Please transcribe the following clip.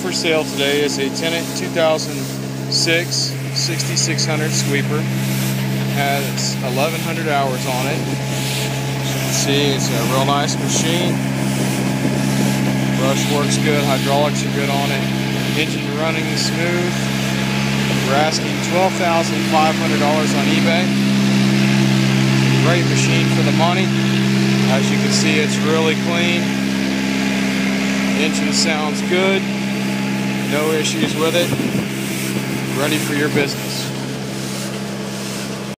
for sale today is a Tennant 2006 6600 sweeper. Has 1,100 hours on it. As you can see, it's a real nice machine. Brush works good, hydraulics are good on it. Engine running smooth. We're asking $12,500 on eBay. Great machine for the money. As you can see, it's really clean. Engine sounds good. No issues with it. Ready for your business.